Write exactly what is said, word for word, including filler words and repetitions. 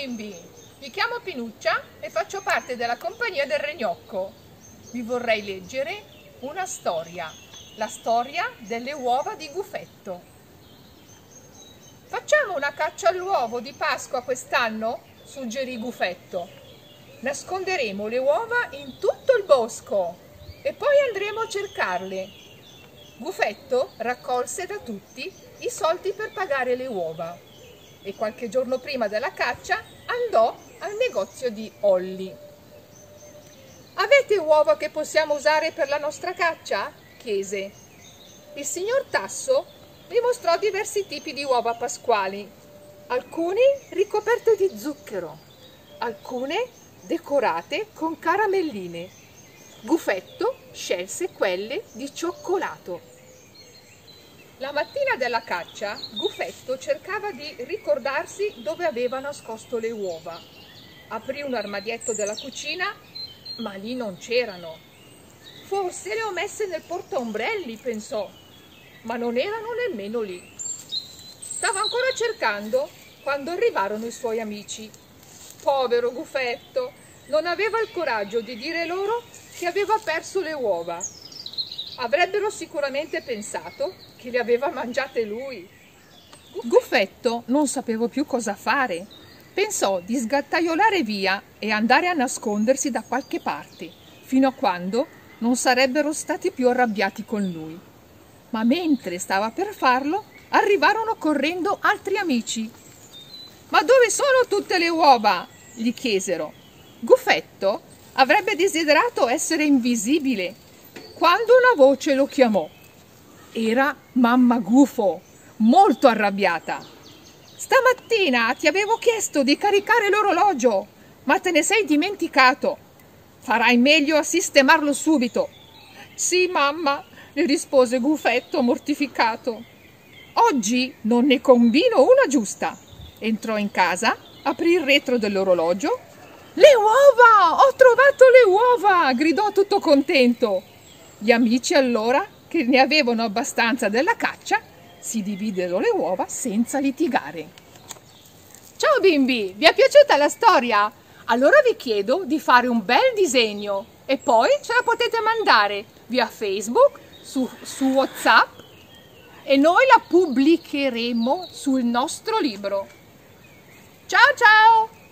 bimbi, mi chiamo Pinuccia e faccio parte della compagnia del Re Gnocco. Vi vorrei leggere una storia, la storia delle uova di Gufetto. Facciamo una caccia all'uovo di Pasqua quest'anno? Suggerì Gufetto. Nasconderemo le uova in tutto il bosco e poi andremo a cercarle. Gufetto raccolse da tutti i soldi per pagare le uova e qualche giorno prima della caccia andò al negozio di Olli. «Avete uova che possiamo usare per la nostra caccia?» chiese. Il signor Tasso gli mostrò diversi tipi di uova pasquali, alcune ricoperte di zucchero, alcune decorate con caramelline. Gufetto scelse quelle di cioccolato. La mattina della caccia, Gufetto cercava di ricordarsi dove aveva nascosto le uova. Aprì un armadietto della cucina, ma lì non c'erano. Forse le ho messe nel portaombrelli, pensò, ma non erano nemmeno lì. Stava ancora cercando quando arrivarono i suoi amici. Povero Gufetto, non aveva il coraggio di dire loro che aveva perso le uova. Avrebbero sicuramente pensato che le aveva mangiate lui. Gufetto non sapeva più cosa fare. Pensò di sgattaiolare via e andare a nascondersi da qualche parte, fino a quando non sarebbero stati più arrabbiati con lui. Ma mentre stava per farlo, arrivarono correndo altri amici. «Ma dove sono tutte le uova?» gli chiesero. Gufetto avrebbe desiderato essere invisibile quando una voce lo chiamò. Era Mamma Gufo, molto arrabbiata. «Stamattina ti avevo chiesto di caricare l'orologio, ma te ne sei dimenticato. Farai meglio a sistemarlo subito». «Sì, mamma», le rispose Gufetto mortificato. «Oggi non ne combino una giusta». Entrò in casa, aprì il retro dell'orologio. «Le uova! Ho trovato le uova!» gridò tutto contento. Gli amici allora, che ne avevano abbastanza della caccia, si dividero le uova senza litigare. Ciao bimbi, vi è piaciuta la storia? Allora vi chiedo di fare un bel disegno e poi ce la potete mandare via Facebook, su, su WhatsApp e noi la pubblicheremo sul nostro libro. Ciao ciao!